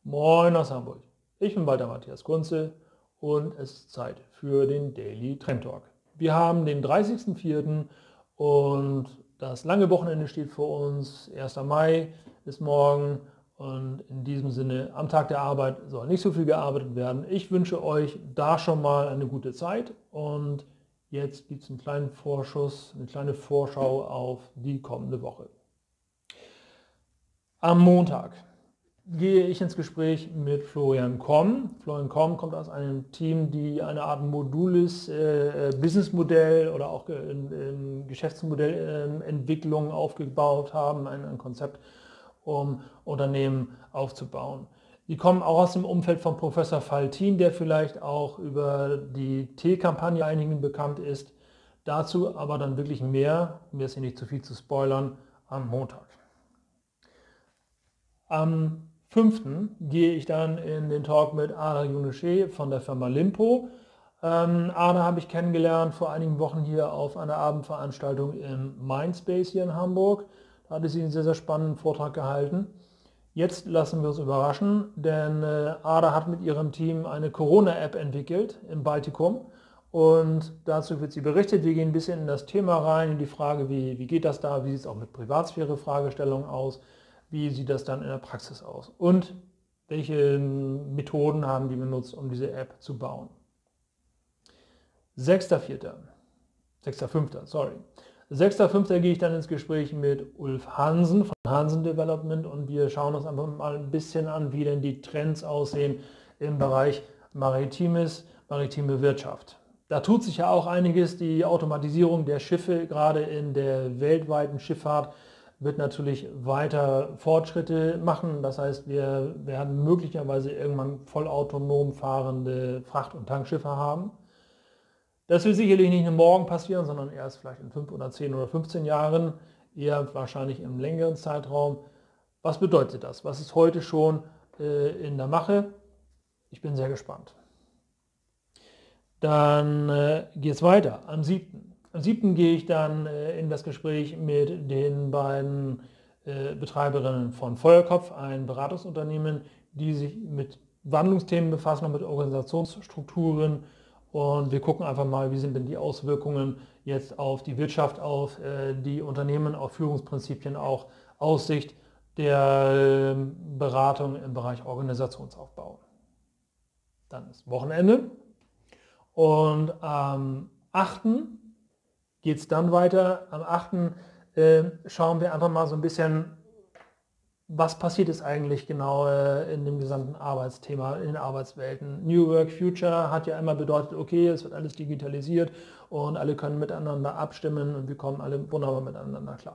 Moin aus Hamburg. Ich bin Walter Matthias Kunze und es ist Zeit für den Daily Trend Talk. Wir haben den 30.04. und das lange Wochenende steht vor uns. 1. Mai ist morgen und in diesem Sinne, am Tag der Arbeit soll nicht so viel gearbeitet werden. Ich wünsche euch da schon mal eine gute Zeit und jetzt gibt es einen kleinen Vorschuss, eine kleine Vorschau auf die kommende Woche. Am Montag gehe ich ins Gespräch mit Florian Komm. Florian Komm kommt aus einem Team, die eine Art modules Businessmodell oder auch Geschäftsmodellentwicklung aufgebaut haben, ein Konzept, um Unternehmen aufzubauen. Die kommen auch aus dem Umfeld von Professor Faltin, der vielleicht auch über die T-Kampagne einigen bekannt ist. Dazu aber dann wirklich mehr, um jetzt hier nicht zu viel zu spoilern, am Montag. Am 5. gehe ich dann in den Talk mit Ada Yuneshe von der Firma Limpo. Ada habe ich kennengelernt vor einigen Wochen hier auf einer Abendveranstaltung im Mindspace hier in Hamburg. Da hatte sie einen sehr, sehr spannenden Vortrag gehalten. Jetzt lassen wir uns überraschen, denn Ada hat mit ihrem Team eine Corona-App entwickelt im Baltikum und dazu wird sie berichtet. Wir gehen ein bisschen in das Thema rein, in die Frage, wie geht das da, wie sieht es auch mit Privatsphäre-Fragestellungen aus. Wie sieht das dann in der Praxis aus? Und welche Methoden haben die benutzt, um diese App zu bauen? 6.5. gehe ich dann ins Gespräch mit Ulf Hansen von Hansen Development und wir schauen uns einfach mal ein bisschen an, wie denn die Trends aussehen im Bereich maritime Wirtschaft. Da tut sich ja auch einiges. Die Automatisierung der Schiffe, gerade in der weltweiten Schifffahrt, wird natürlich weiter Fortschritte machen. Das heißt, wir werden möglicherweise irgendwann vollautonom fahrende Fracht- und Tankschiffe haben. Das wird sicherlich nicht nur morgen passieren, sondern erst vielleicht in 5 oder 10 oder 15 Jahren, eher wahrscheinlich im längeren Zeitraum. Was bedeutet das? Was ist heute schon in der Mache? Ich bin sehr gespannt. Dann geht es weiter am 7. Am 7. gehe ich dann in das Gespräch mit den beiden Betreiberinnen von Feuerkopf, ein Beratungsunternehmen, die sich mit Wandlungsthemen befassen und mit Organisationsstrukturen. Und wir gucken einfach mal, wie sind denn die Auswirkungen jetzt auf die Wirtschaft, auf die Unternehmen, auf Führungsprinzipien, auch Aussicht der Beratung im Bereich Organisationsaufbau. Dann ist Wochenende. Und am 8. geht es dann weiter. Am 8. schauen wir einfach mal so ein bisschen, was passiert ist eigentlich genau in dem gesamten Arbeitsthema, in den Arbeitswelten. New Work Future hat ja immer bedeutet, okay, es wird alles digitalisiert und alle können miteinander abstimmen und wir kommen alle wunderbar miteinander klar.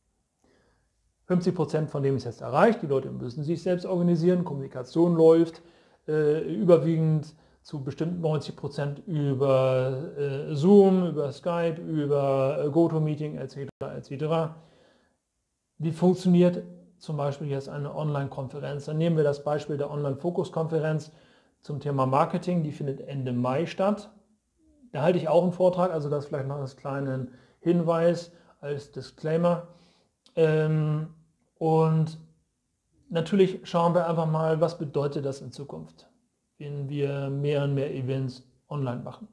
50% von dem ist jetzt erreicht, die Leute müssen sich selbst organisieren, Kommunikation läuft, überwiegend zu bestimmt 90% über Zoom, über Skype, über GoToMeeting etc. etc. Wie funktioniert zum Beispiel jetzt eine Online-Konferenz? Dann nehmen wir das Beispiel der Online-Fokus-Konferenz zum Thema Marketing, die findet Ende Mai statt. Da halte ich auch einen Vortrag, also das vielleicht noch als kleinen Hinweis, als Disclaimer. Und natürlich schauen wir einfach mal, was bedeutet das in Zukunft, wenn wir mehr und mehr Events online machen.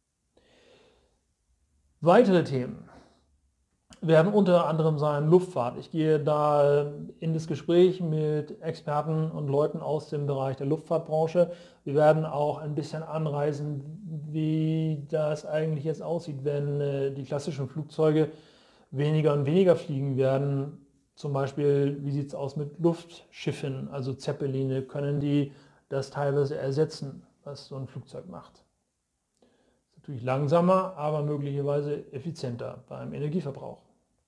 Weitere Themen werden unter anderem sein Luftfahrt. Ich gehe da in das Gespräch mit Experten und Leuten aus dem Bereich der Luftfahrtbranche. Wir werden auch ein bisschen anreißen, wie das eigentlich jetzt aussieht, wenn die klassischen Flugzeuge weniger und weniger fliegen werden. Zum Beispiel, wie sieht es aus mit Luftschiffen, also Zeppeline, können die das teilweise ersetzen, was so ein Flugzeug macht. Ist natürlich langsamer, aber möglicherweise effizienter beim Energieverbrauch.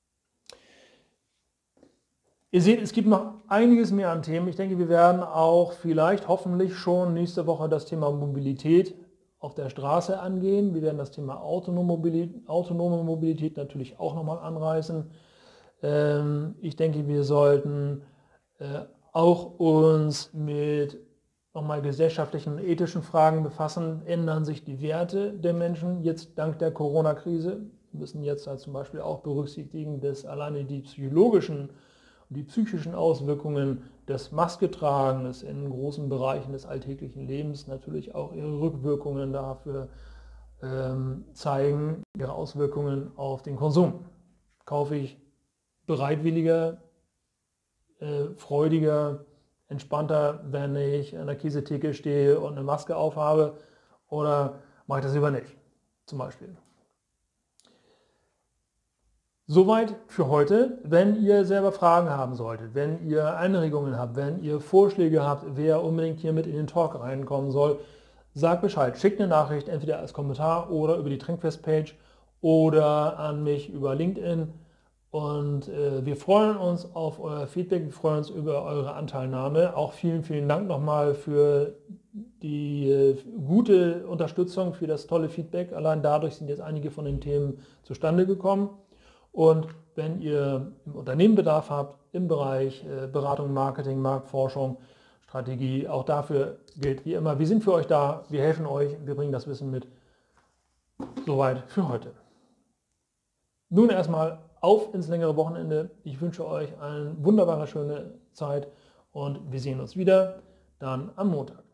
Ihr seht, es gibt noch einiges mehr an Themen. Ich denke, wir werden auch vielleicht, hoffentlich schon nächste Woche das Thema Mobilität auf der Straße angehen. Wir werden das Thema autonome Mobilität natürlich auch nochmal anreißen. Ich denke, wir sollten auch uns mit nochmal gesellschaftlichen und ethischen Fragen befassen. Ändern sich die Werte der Menschen jetzt dank der Corona-Krise? Wir müssen jetzt halt zum Beispiel auch berücksichtigen, dass alleine die psychologischen und die psychischen Auswirkungen des Masketragens in großen Bereichen des alltäglichen Lebens natürlich auch ihre Rückwirkungen dafür zeigen, ihre Auswirkungen auf den Konsum. Kaufe ich bereitwilliger, freudiger, entspannter, wenn ich an der Käsetheke stehe und eine Maske aufhabe, oder mache ich das lieber nicht, zum Beispiel. Soweit für heute. Wenn ihr selber Fragen haben solltet, wenn ihr Anregungen habt, wenn ihr Vorschläge habt, wer unbedingt hier mit in den Talk reinkommen soll, sagt Bescheid. Schickt eine Nachricht, entweder als Kommentar oder über die Trinkfest-Page oder an mich über LinkedIn. Und wir freuen uns auf euer Feedback, wir freuen uns über eure Anteilnahme. Auch vielen, vielen Dank nochmal für die gute Unterstützung, für das tolle Feedback. Allein dadurch sind jetzt einige von den Themen zustande gekommen. Und wenn ihr im Unternehmen Bedarf habt, im Bereich Beratung, Marketing, Marktforschung, Strategie, auch dafür gilt wie immer, wir sind für euch da, wir helfen euch, wir bringen das Wissen mit. Soweit für heute. Nun erstmal auf ins längere Wochenende. Ich wünsche euch eine wunderbare, schöne Zeit und wir sehen uns wieder dann am Montag.